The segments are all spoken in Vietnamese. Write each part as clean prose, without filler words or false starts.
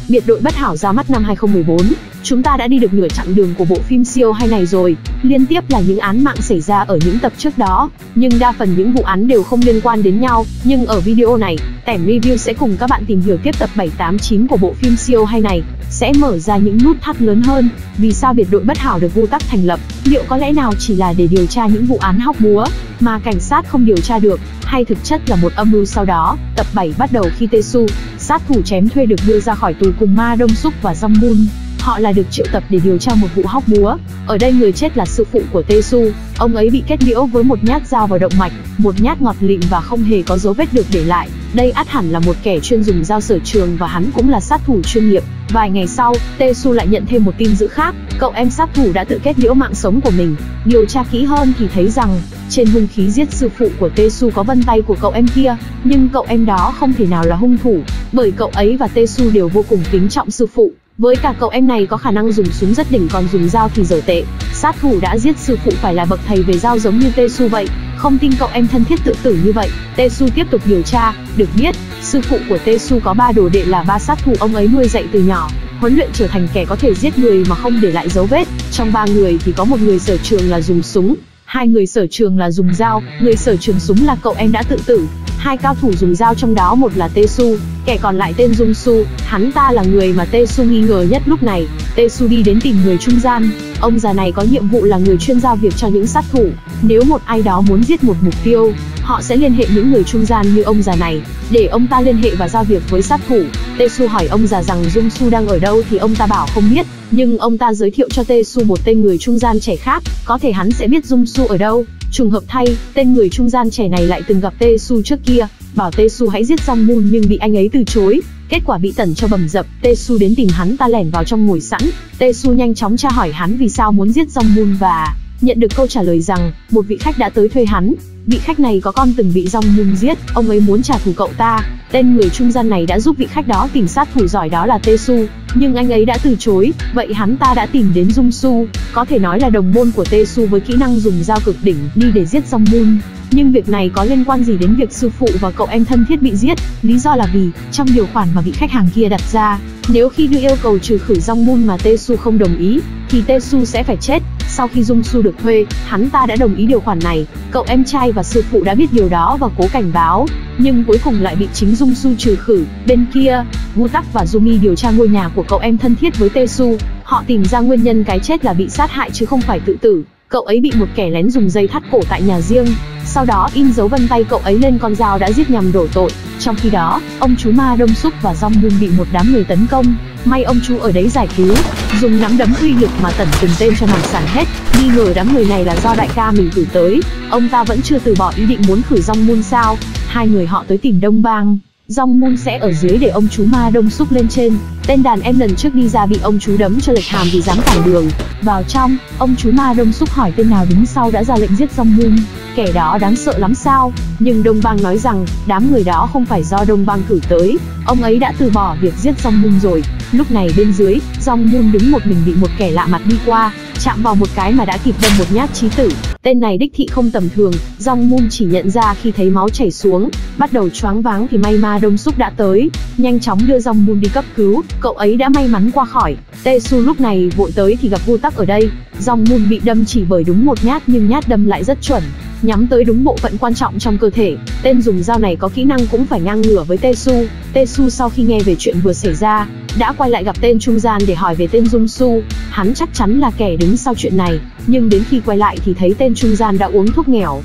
Biệt đội bất hảo ra mắt năm 2014, chúng ta đã đi được nửa chặng đường của bộ phim siêu hay này rồi. Liên tiếp là những án mạng xảy ra ở những tập trước đó, nhưng đa phần những vụ án đều không liên quan đến nhau. Nhưng ở video này, Tẻm Review sẽ cùng các bạn tìm hiểu tiếp tập 7, 8, 9 của bộ phim siêu hay này, sẽ mở ra những nút thắt lớn hơn. Vì sao biệt đội bất hảo được Gu Tắc thành lập? Liệu có lẽ nào chỉ là để điều tra những vụ án hóc búa mà cảnh sát không điều tra được, hay thực chất là một âm mưu sau đó? Tập 7 bắt đầu khi Tae-su, sát thủ chém thuê, được đưa ra khỏi tù cùng Ma Dong-suk và Jong-moon. Họ là được triệu tập để điều tra một vụ hóc búa. Ở đây người chết là sư phụ của Tae-su. Ông ấy bị kết liễu với một nhát dao vào động mạch, một nhát ngọt lịm và không hề có dấu vết được để lại. Đây ắt hẳn là một kẻ chuyên dùng dao sở trường và hắn cũng là sát thủ chuyên nghiệp. Vài ngày sau, Tae-su lại nhận thêm một tin dữ khác, cậu em sát thủ đã tự kết liễu mạng sống của mình. Điều tra kỹ hơn thì thấy rằng, trên hung khí giết sư phụ của Tae-su có vân tay của cậu em kia, nhưng cậu em đó không thể nào là hung thủ, bởi cậu ấy và Tae-su đều vô cùng kính trọng sư phụ. Với cả cậu em này có khả năng dùng súng rất đỉnh, còn dùng dao thì dở tệ. Sát thủ đã giết sư phụ phải là bậc thầy về dao giống như Tae-su vậy. Không tin cậu em thân thiết tự tử như vậy. Tae-su tiếp tục điều tra, được biết, sư phụ của Tae-su có 3 đồ đệ là 3 sát thủ ông ấy nuôi dạy từ nhỏ, huấn luyện trở thành kẻ có thể giết người mà không để lại dấu vết. Trong 3 người thì có một người sở trường là dùng súng, 2 người sở trường là dùng dao. Người sở trường súng là cậu em đã tự tử. 2 cao thủ dùng dao trong đó một là Tae-su, kẻ còn lại tên Jung-su. Hắn ta là người mà Tae-su nghi ngờ nhất lúc này. Tae-su đi đến tìm người trung gian. Ông già này có nhiệm vụ là người chuyên giao việc cho những sát thủ. Nếu một ai đó muốn giết một mục tiêu, họ sẽ liên hệ những người trung gian như ông già này, để ông ta liên hệ và giao việc với sát thủ. Tae-su hỏi ông già rằng Jung-su đang ở đâu thì ông ta bảo không biết, nhưng ông ta giới thiệu cho Tae-su một tên người trung gian trẻ khác, có thể hắn sẽ biết Jung-su ở đâu. Trùng hợp thay, tên người trung gian trẻ này lại từng gặp Tae-su trước kia, bảo Tae-su hãy giết Jong-moon nhưng bị anh ấy từ chối. Kết quả bị tẩn cho bầm dập. Tae-su đến tìm hắn ta lẻn vào trong ngồi sẵn. Tae-su nhanh chóng tra hỏi hắn vì sao muốn giết Jong-moon và nhận được câu trả lời rằng một vị khách đã tới thuê hắn. Vị khách này có con từng bị Jong-moon giết, ông ấy muốn trả thù cậu ta. Tên người trung gian này đã giúp vị khách đó tìm sát thủ giỏi đó là Tae-su, nhưng anh ấy đã từ chối. Vậy hắn ta đã tìm đến Jung-su, có thể nói là đồng môn của Tae-su với kỹ năng dùng dao cực đỉnh, đi để giết Jong-moon. Nhưng việc này có liên quan gì đến việc sư phụ và cậu em thân thiết bị giết? Lý do là vì, trong điều khoản mà vị khách hàng kia đặt ra, nếu khi đưa yêu cầu trừ khử Jong-moon mà Tae-su không đồng ý, thì Tae-su sẽ phải chết. Sau khi Jung-su được thuê, hắn ta đã đồng ý điều khoản này. Cậu em trai và sư phụ đã biết điều đó và cố cảnh báo, nhưng cuối cùng lại bị chính Jung-su trừ khử. Bên kia, Gu Tắc và Jumi điều tra ngôi nhà của cậu em thân thiết với Tae-su. Họ tìm ra nguyên nhân cái chết là bị sát hại chứ không phải tự tử. Cậu ấy bị một kẻ lén dùng dây thắt cổ tại nhà riêng, sau đó in dấu vân tay cậu ấy lên con dao đã giết nhằm đổ tội. Trong khi đó, ông chú Ma Dong-suk và Jong-moon bị một đám người tấn công. May ông chú ở đấy giải cứu, dùng nắm đấm uy lực mà tẩn từng tên cho nằm sàn hết. Nghi ngờ đám người này là do đại ca mình cử tới. Ông ta vẫn chưa từ bỏ ý định muốn khử Jong-moon sao? Hai người họ tới tìm Đông Bang. Jong-moon sẽ ở dưới để ông chú Ma Dong-suk lên trên. Tên đàn em lần trước đi ra bị ông chú đấm cho lệch hàm vì dám cản đường. Vào trong, ông chú Ma Dong-suk hỏi tên nào đứng sau đã ra lệnh giết Jong-moon. Kẻ đó đáng sợ lắm sao? Nhưng Đông Bang nói rằng, đám người đó không phải do Đông Bang cử tới. Ông ấy đã từ bỏ việc giết Jong-moon rồi. Lúc này bên dưới, Jong-moon đứng một mình bị một kẻ lạ mặt đi qua, chạm vào một cái mà đã kịp đâm một nhát chí tử. Tên này đích thị không tầm thường, Jong-moon chỉ nhận ra khi thấy máu chảy xuống, bắt đầu choáng váng thì may Ma Dong-suk đã tới, nhanh chóng đưa Jong-moon đi cấp cứu, cậu ấy đã may mắn qua khỏi. Tae-su lúc này vội tới thì gặp Gu Tắc ở đây. Jong-moon bị đâm chỉ bởi đúng một nhát nhưng nhát đâm lại rất chuẩn, nhắm tới đúng bộ phận quan trọng trong cơ thể. Tên dùng dao này có kỹ năng cũng phải ngang ngửa với Tae-su. Tae-su sau khi nghe về chuyện vừa xảy ra, đã quay lại gặp tên trung gian để hỏi về tên Jung-su. Hắn chắc chắn là kẻ đứng sau chuyện này, nhưng đến khi quay lại thì thấy tên trung gian đã uống thuốc nghèo.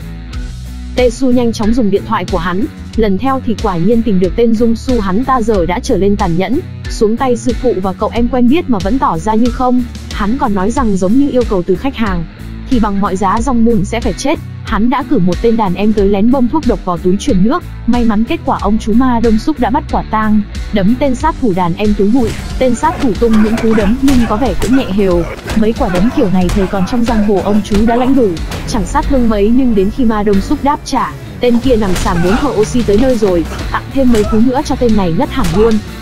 Tae-su nhanh chóng dùng điện thoại của hắn, lần theo thì quả nhiên tìm được tên Jung-su. Hắn ta giờ đã trở lên tàn nhẫn, xuống tay sư phụ và cậu em quen biết mà vẫn tỏ ra như không. Hắn còn nói rằng giống như yêu cầu từ khách hàng, thì bằng mọi giá Jong-moon sẽ phải chết. Hắn đã cử một tên đàn em tới lén bơm thuốc độc vào túi chuyển nước. May mắn kết quả ông chú Ma Dong-suk đã bắt quả tang, đấm tên sát thủ đàn em túi bụi. Tên sát thủ tung những cú đấm nhưng có vẻ cũng nhẹ hều. Mấy quả đấm kiểu này thời còn trong giang hồ ông chú đã lãnh đủ, chẳng sát thương mấy. Nhưng đến khi Ma Dong-suk đáp trả, tên kia nằm sàn muốn thở oxy tới nơi rồi, tặng thêm mấy cú nữa cho tên này ngất hẳn luôn.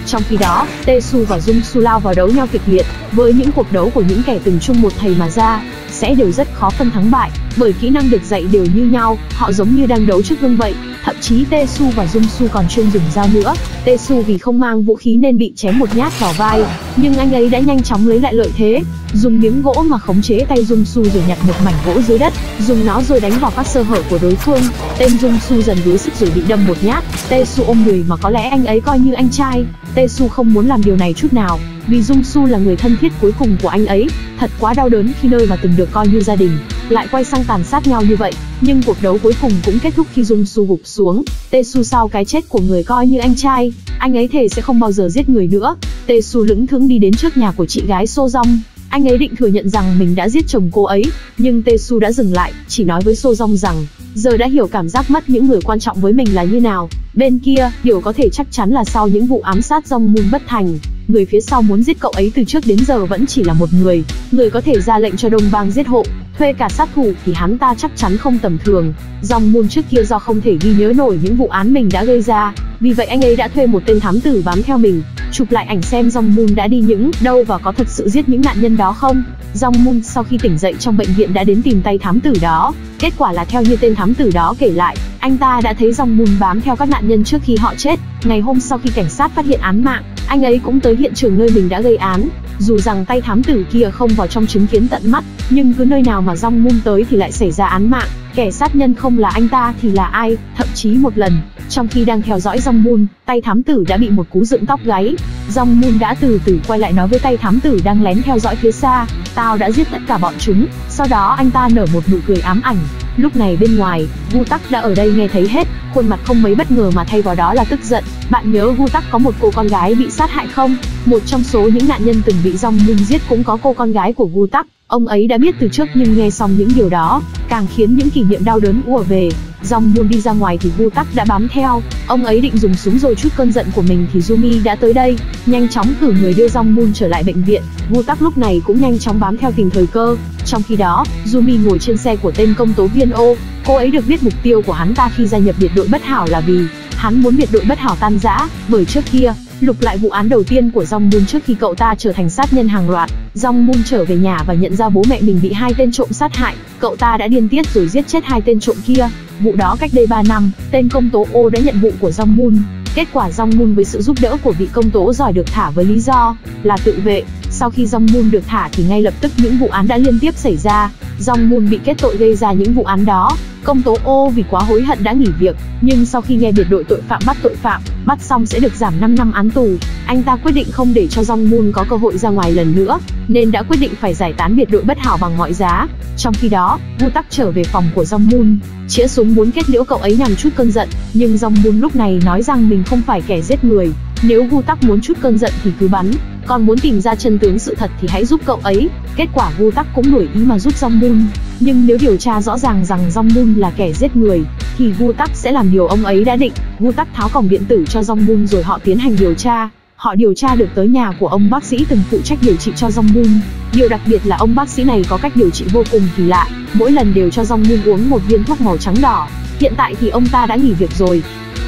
Trong khi đó, Tae-su và Jung-su lao vào đấu nhau kịch liệt. Với những cuộc đấu của những kẻ từng chung một thầy mà ra, sẽ đều rất khó phân thắng bại, bởi kỹ năng được dạy đều như nhau, họ giống như đang đấu trước gương vậy. Thậm chí Tae-su và Jung-su còn chuyên dùng dao nữa. Tae-su vì không mang vũ khí nên bị chém một nhát vào vai, nhưng anh ấy đã nhanh chóng lấy lại lợi thế, dùng miếng gỗ mà khống chế tay Jung-su rồi nhặt một mảnh gỗ dưới đất, dùng nó rồi đánh vào các sơ hở của đối phương. Tên Jung-su dần đuối sức rồi bị đâm một nhát. Tae-su ôm đùi mà có lẽ anh ấy coi như anh trai. Tae-su không muốn làm điều này chút nào, vì Jung-su là người thân thiết cuối cùng của anh ấy. Thật quá đau đớn khi nơi mà từng được coi như gia đình lại quay sang tàn sát nhau như vậy. Nhưng cuộc đấu cuối cùng cũng kết thúc khi Jung-su gục xuống. Tae-su sau cái chết của người coi như anh trai, anh ấy thề sẽ không bao giờ giết người nữa. Tae-su lững thững đi đến trước nhà của chị gái So-jong. Anh ấy định thừa nhận rằng mình đã giết chồng cô ấy, nhưng Tae-su đã dừng lại, chỉ nói với So-jong rằng giờ đã hiểu cảm giác mất những người quan trọng với mình là như nào. Bên kia, điều có thể chắc chắn là sau những vụ ám sát Jong-moon bất thành, người phía sau muốn giết cậu ấy từ trước đến giờ vẫn chỉ là một người có thể ra lệnh cho Đông Bang giết hộ, thuê cả sát thủ thì hắn ta chắc chắn không tầm thường. Jong-moon trước kia do không thể ghi nhớ nổi những vụ án mình đã gây ra, vì vậy anh ấy đã thuê một tên thám tử bám theo mình, chụp lại ảnh xem Jong-moon đã đi những đâu và có thật sự giết những nạn nhân đó không. Jong-moon sau khi tỉnh dậy trong bệnh viện đã đến tìm tay thám tử đó. Kết quả là theo như tên thám tử đó kể lại, anh ta đã thấy Jong-moon bám theo các nạn nhân trước khi họ chết. Ngày hôm sau khi cảnh sát phát hiện án mạng, anh ấy cũng tới hiện trường nơi mình đã gây án. Dù rằng tay thám tử kia không vào trong chứng kiến tận mắt, nhưng cứ nơi nào mà Jong-moon tới thì lại xảy ra án mạng. Kẻ sát nhân không là anh ta thì là ai? Thậm chí một lần, trong khi đang theo dõi Jong-moon, tay thám tử đã bị một cú dựng tóc gáy. Jong-moon đã từ từ quay lại nói với tay thám tử đang lén theo dõi phía xa, tao đã giết tất cả bọn chúng. Sau đó anh ta nở một nụ cười ám ảnh. Lúc này bên ngoài, Gu-tak đã ở đây nghe thấy hết, khuôn mặt không mấy bất ngờ mà thay vào đó là tức giận. Bạn nhớ Gu-tak có một cô con gái bị sát hại không? Một trong số những nạn nhân từng bị Jong-moon giết cũng có cô con gái của Gu-tak. Ông ấy đã biết từ trước nhưng nghe xong những điều đó, càng khiến những kỷ niệm đau đớn ùa về. Jong-moon đi ra ngoài thì Gu-tak đã bám theo. Ông ấy định dùng súng rồi trút cơn giận của mình thì Yumi đã tới đây, nhanh chóng cử người đưa Jong-moon trở lại bệnh viện. Gu-tak lúc này cũng nhanh chóng bám theo tìm thời cơ. Trong khi đó, Yumi ngồi trên xe của tên công tố viên O. Cô ấy được biết mục tiêu của hắn ta khi gia nhập biệt đội bất hảo là vì hắn muốn biệt đội bất hảo tan rã, bởi trước kia, lục lại vụ án đầu tiên của Jong-moon trước khi cậu ta trở thành sát nhân hàng loạt. Jong-moon trở về nhà và nhận ra bố mẹ mình bị hai tên trộm sát hại. Cậu ta đã điên tiết rồi giết chết hai tên trộm kia. Vụ đó cách đây 3 năm, tên công tố O đã nhận vụ của Jong-moon. Kết quả Jong-moon với sự giúp đỡ của vị công tố giỏi được thả với lý do là tự vệ. Sau khi Jong-moon được thả thì ngay lập tức những vụ án đã liên tiếp xảy ra. Jong-moon bị kết tội gây ra những vụ án đó. Công tố O vì quá hối hận đã nghỉ việc, nhưng sau khi nghe biệt đội tội phạm bắt tội phạm, bắt xong sẽ được giảm 5 năm án tù, anh ta quyết định không để cho Jong-moon có cơ hội ra ngoài lần nữa, nên đã quyết định phải giải tán biệt đội bất hảo bằng mọi giá. Trong khi đó, Gu-tak trở về phòng của Jong-moon, chĩa súng muốn kết liễu cậu ấy nhằm trút cơn giận, nhưng Jong-moon lúc này nói rằng mình không phải kẻ giết người. Nếu Gu-tak muốn trút cơn giận thì cứ bắn, còn muốn tìm ra chân tướng sự thật thì hãy giúp cậu ấy. Kết quả Gu-tak cũng đổi ý mà giúp Jong-moon. Nhưng nếu điều tra rõ ràng rằng Jong-moon là kẻ giết người, thì Gu-tak sẽ làm điều ông ấy đã định. Gu-tak tháo cổng điện tử cho Jong-moon rồi họ tiến hành điều tra. Họ điều tra được tới nhà của ông bác sĩ từng phụ trách điều trị cho Jong-moon. Điều đặc biệt là ông bác sĩ này có cách điều trị vô cùng kỳ lạ, mỗi lần đều cho Jong-moon uống một viên thuốc màu trắng đỏ. Hiện tại thì ông ta đã nghỉ việc rồi.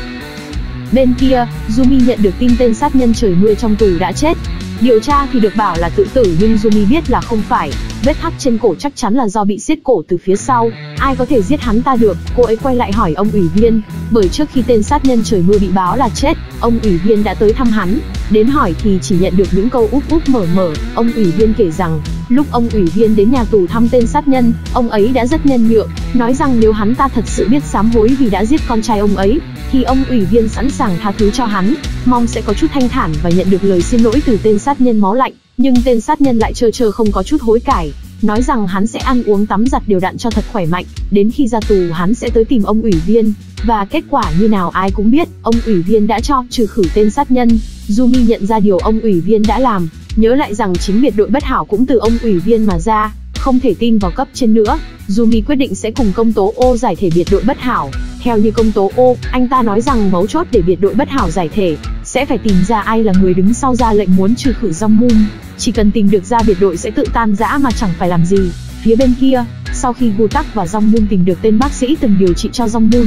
Bên kia, Yumi nhận được tin tên sát nhân trời mưa trong tù đã chết. Điều tra thì được bảo là tự tử nhưng Yumi biết là không phải. Vết thắt trên cổ chắc chắn là do bị siết cổ từ phía sau. Ai có thể giết hắn ta được? Cô ấy quay lại hỏi ông ủy viên, bởi trước khi tên sát nhân trời mưa bị báo là chết, ông ủy viên đã tới thăm hắn. Đến hỏi thì chỉ nhận được những câu úp úp mở mở. Ông ủy viên kể rằng, lúc ông ủy viên đến nhà tù thăm tên sát nhân, ông ấy đã rất nhân nhượng, nói rằng nếu hắn ta thật sự biết sám hối vì đã giết con trai ông ấy, thì ông ủy viên sẵn sàng tha thứ cho hắn, mong sẽ có chút thanh thản và nhận được lời xin lỗi từ tên sát nhân máu lạnh. Nhưng tên sát nhân lại trơ không có chút hối cải, nói rằng hắn sẽ ăn uống tắm giặt đều đặn cho thật khỏe mạnh, đến khi ra tù hắn sẽ tới tìm ông ủy viên. Và kết quả như nào ai cũng biết, ông ủy viên đã cho trừ khử tên sát nhân. Yumi nhận ra điều ông ủy viên đã làm, nhớ lại rằng chính biệt đội bất hảo cũng từ ông ủy viên mà ra, không thể tin vào cấp trên nữa. Yumi quyết định sẽ cùng công tố O giải thể biệt đội bất hảo. Theo như công tố O, anh ta nói rằng mấu chốt để biệt đội bất hảo giải thể sẽ phải tìm ra ai là người đứng sau ra lệnh muốn trừ khử Jong-moon. Chỉ cần tìm được ra biệt đội sẽ tự tan rã mà chẳng phải làm gì. Phía bên kia, sau khi Gu-tak và Jong-moon tìm được tên bác sĩ từng điều trị cho Jong-moon,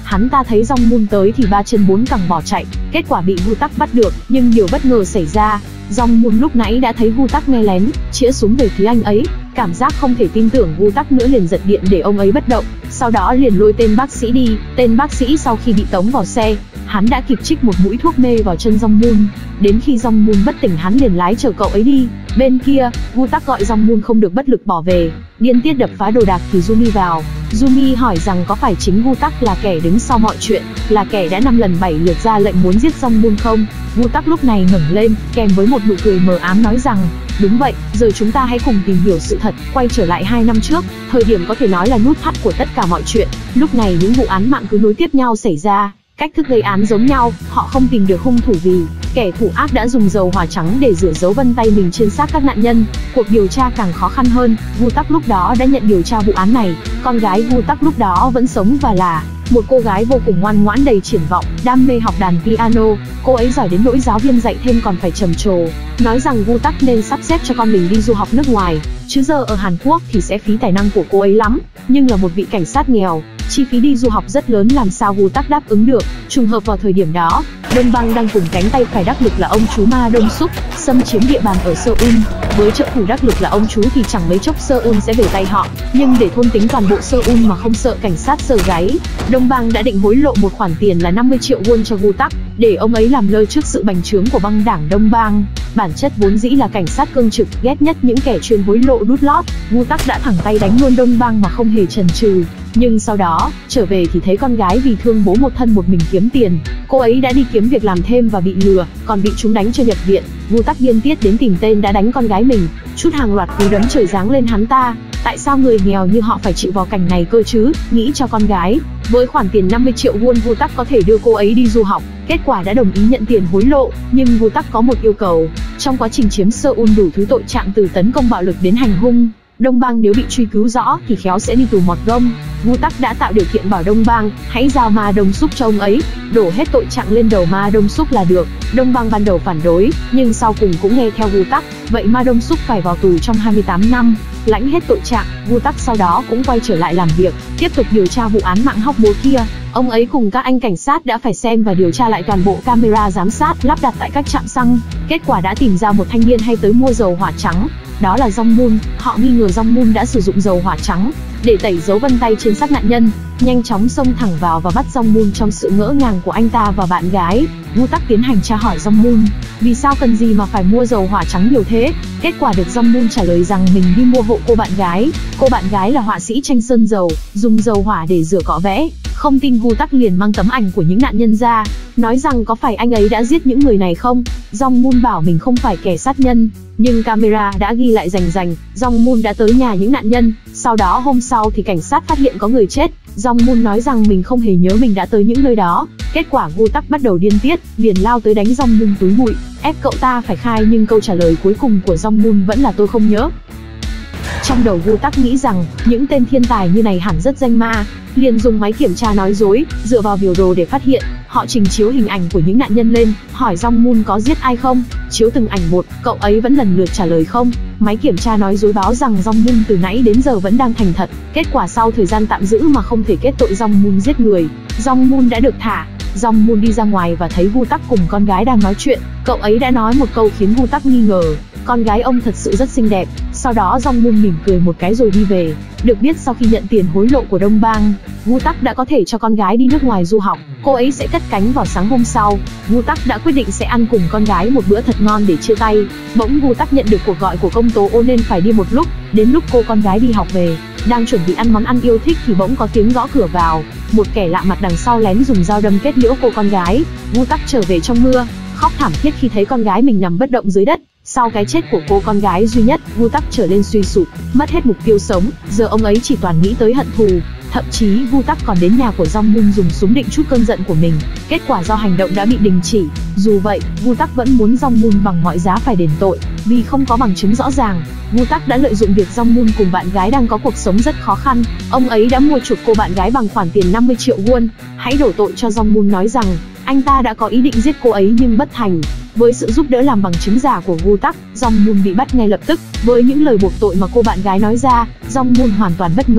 Hắn ta thấy Jong Moon tới thì ba chân bốn cẳng bỏ chạy, kết quả bị Gu Tắc bắt được, nhưng điều bất ngờ xảy ra. Jong Moon lúc nãy đã thấy Gu Tắc nghe lén, chĩa súng về phía anh ấy, cảm giác không thể tin tưởng Gu Tắc nữa liền giật điện để ông ấy bất động, sau đó liền lôi tên bác sĩ đi. Tên bác sĩ sau khi bị tống vào xe, hắn đã kịp trích một mũi thuốc mê vào chân Jong Moon. Đến khi Jong Moon bất tỉnh hắn liền lái chở cậu ấy đi. Bên kia, Gu Tắc gọi Jong Moon không được bất lực bỏ về, điên tiết đập phá đồ đạc thì Yumi vào. Yumi hỏi rằng có phải chính Gu Tắc là kẻ đứng sau mọi chuyện, là kẻ đã 5 lần 7 lượt ra lệnh muốn giết Jong Moon không? Gu Tắc lúc này ngẩng lên, kèm với một nụ cười mờ ám nói rằng, đúng vậy, giờ chúng ta hãy cùng tìm hiểu sự thật, quay trở lại 2 năm trước, thời điểm có thể nói là nút thắt của tất cả mọi chuyện. Lúc này những vụ án mạng cứ nối tiếp nhau xảy ra, cách thức gây án giống nhau, họ không tìm được hung thủ vì kẻ thủ ác đã dùng dầu hỏa trắng để rửa dấu vân tay mình trên xác các nạn nhân. Cuộc điều tra càng khó khăn hơn. Gu Tắc lúc đó đã nhận điều tra vụ án này. Con gái Gu Tắc lúc đó vẫn sống và là một cô gái vô cùng ngoan ngoãn đầy triển vọng, đam mê học đàn piano. Cô ấy giỏi đến nỗi giáo viên dạy thêm còn phải trầm trồ, nói rằng Gu Tắc nên sắp xếp cho con mình đi du học nước ngoài, chứ giờ ở Hàn Quốc thì sẽ phí tài năng của cô ấy lắm. Nhưng là một vị cảnh sát nghèo, chi phí đi du học rất lớn, làm sao Gu Tắc đáp ứng được. Trùng hợp vào thời điểm đó, Đông Bang đang cùng cánh tay phải đắc lực là ông chú Ma Dong Suk xâm chiếm địa bàn ở Seoul. Với trợ thủ đắc lực là ông chú thì chẳng mấy chốc Seoul sẽ về tay họ. Nhưng để thôn tính toàn bộ Seoul mà không sợ cảnh sát sờ gáy, Đông Bang đã định hối lộ một khoản tiền là 50 triệu won cho Gu Tắc, để ông ấy làm lơ trước sự bành trướng của băng đảng Đông Bang. Bản chất vốn dĩ là cảnh sát cương trực, ghét nhất những kẻ chuyên hối lộ đút lót. Gu Tắc đã thẳng tay đánh luôn Đông Bang mà không hề chần chừ. Nhưng sau đó, trở về thì thấy con gái vì thương bố một thân một mình kiếm tiền. Cô ấy đã đi kiếm việc làm thêm và bị lừa, còn bị chúng đánh cho nhập viện. Gu Tắc điên tiết đến tìm tên đã đánh con gái mình, trút hàng loạt cú đấm trời giáng lên hắn ta. Tại sao người nghèo như họ phải chịu vào cảnh này cơ chứ? Nghĩ cho con gái, với khoản tiền 50 triệu won Gu Tắc có thể đưa cô ấy đi du học. Kết quả đã đồng ý nhận tiền hối lộ, nhưng Gu Tắc có một yêu cầu. Trong quá trình chiếm Seoul đủ thứ tội trạng từ tấn công bạo lực đến hành hung. Đông Bang nếu bị truy cứu rõ thì khéo sẽ đi tù mọt gông. Gu Tắc đã tạo điều kiện bảo Đông Bang hãy giao Ma Dong Suk cho ông ấy, đổ hết tội trạng lên đầu Ma Dong Suk là được. Đông Bang ban đầu phản đối, nhưng sau cùng cũng nghe theo Gu Tắc. Vậy Ma Dong Suk phải vào tù trong 28 năm, lãnh hết tội trạng. Gu Tắc sau đó cũng quay trở lại làm việc, tiếp tục điều tra vụ án mạng hóc búa kia. Ông ấy cùng các anh cảnh sát đã phải xem và điều tra lại toàn bộ camera giám sát lắp đặt tại các trạm xăng. Kết quả đã tìm ra một thanh niên hay tới mua dầu hỏa trắng. Đó là Jong Moon. Họ nghi ngờ Jong Moon đã sử dụng dầu hỏa trắng để tẩy dấu vân tay trên xác nạn nhân. Nhanh chóng xông thẳng vào và bắt Jong Moon trong sự ngỡ ngàng của anh ta và bạn gái. Gu Tắc tiến hành tra hỏi Jong Moon, vì sao cần gì mà phải mua dầu hỏa trắng nhiều thế? Kết quả được Jong Moon trả lời rằng mình đi mua hộ cô bạn gái. Cô bạn gái là họa sĩ tranh sơn dầu, dùng dầu hỏa để rửa cọ vẽ. Không tin, Gu Tắc liền mang tấm ảnh của những nạn nhân ra, nói rằng có phải anh ấy đã giết những người này không? Jong Moon bảo mình không phải kẻ sát nhân, nhưng camera đã ghi lại rành rành, Jong Moon đã tới nhà những nạn nhân. Sau đó hôm sau thì cảnh sát phát hiện có người chết. Jong Moon nói rằng mình không hề nhớ mình đã tới những nơi đó. Kết quả Gu Tắc bắt đầu điên tiết, liền lao tới đánh Jong Moon túi bụi, ép cậu ta phải khai, nhưng câu trả lời cuối cùng của Jong Moon vẫn là tôi không nhớ. Trong đầu Gu Tắc nghĩ rằng những tên thiên tài như này hẳn rất danh ma, liền dùng máy kiểm tra nói dối, dựa vào biểu đồ để phát hiện. Họ trình chiếu hình ảnh của những nạn nhân lên, hỏi Jong Moon có giết ai không. Chiếu từng ảnh một, cậu ấy vẫn lần lượt trả lời không. Máy kiểm tra nói dối báo rằng Jong Moon từ nãy đến giờ vẫn đang thành thật. Kết quả sau thời gian tạm giữ mà không thể kết tội Jong Moon giết người, Jong Moon đã được thả. Jong Moon đi ra ngoài và thấy Gu Tắc cùng con gái đang nói chuyện. Cậu ấy đã nói một câu khiến Gu Tắc nghi ngờ, con gái ông thật sự rất xinh đẹp. Sau đó Jong Moon mỉm cười một cái rồi đi về. Được biết sau khi nhận tiền hối lộ của Đông Bang, Gu Tắc đã có thể cho con gái đi nước ngoài du học. Cô ấy sẽ cất cánh vào sáng hôm sau. Gu Tắc đã quyết định sẽ ăn cùng con gái một bữa thật ngon để chia tay. Bỗng Gu Tắc nhận được cuộc gọi của công tố ô nên phải đi một lúc. Đến lúc cô con gái đi học về, đang chuẩn bị ăn món ăn yêu thích thì bỗng có tiếng gõ cửa vào. Một kẻ lạ mặt đằng sau lén dùng dao đâm kết liễu cô con gái. Gu Tắc trở về trong mưa, khóc thảm thiết khi thấy con gái mình nằm bất động dưới đất. Sau cái chết của cô con gái duy nhất, Gu Tắc trở lên suy sụp, mất hết mục tiêu sống. Giờ ông ấy chỉ toàn nghĩ tới hận thù. Thậm chí Gu Tắc còn đến nhà của Jong Moon dùng súng định trút cơn giận của mình. Kết quả do hành động đã bị đình chỉ. Dù vậy, Gu Tắc vẫn muốn Jong Moon bằng mọi giá phải đền tội, vì không có bằng chứng rõ ràng. Gu Tắc đã lợi dụng việc Jong Moon cùng bạn gái đang có cuộc sống rất khó khăn. Ông ấy đã mua chuộc cô bạn gái bằng khoản tiền 50 triệu won. Hãy đổ tội cho Jong Moon, nói rằng anh ta đã có ý định giết cô ấy nhưng bất thành. Với sự giúp đỡ làm bằng chứng giả của Gu Tắc, Jong Moon bị bắt ngay lập tức. Với những lời buộc tội mà cô bạn gái nói ra, Jong Moon hoàn toàn bất ngờ.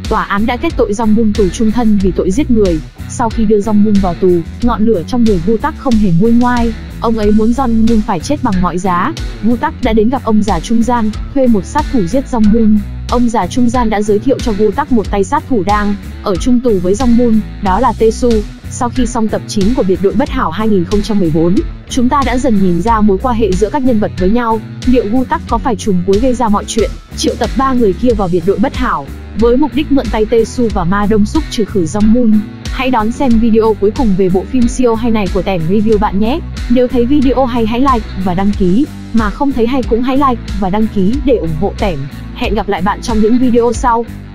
Tòa án đã kết tội Jong Bum tù chung thân vì tội giết người. Sau khi đưa Jong Bum vào tù, ngọn lửa trong người Woo Tak không hề nguôi ngoai. Ông ấy muốn Jong Bum phải chết bằng mọi giá. Woo Tak đã đến gặp ông già trung gian, thuê một sát thủ giết Jong Bum. Ông già trung gian đã giới thiệu cho Woo Tak một tay sát thủ đang ở chung tù với Jong Bum, đó là Tae-su. Sau khi xong tập 9 của Biệt đội bất hảo 2014, chúng ta đã dần nhìn ra mối quan hệ giữa các nhân vật với nhau. Liệu Woo Tak có phải trùm cuối gây ra mọi chuyện, triệu tập 3 người kia vào biệt đội bất hảo, với mục đích mượn tay Tae-su và Ma Dong-suk trừ khử Jong Bum? Hãy đón xem video cuối cùng về bộ phim siêu hay này của Tẻm Review bạn nhé. Nếu thấy video hay hãy like và đăng ký, mà không thấy hay cũng hãy like và đăng ký để ủng hộ Tẻm. Hẹn gặp lại bạn trong những video sau.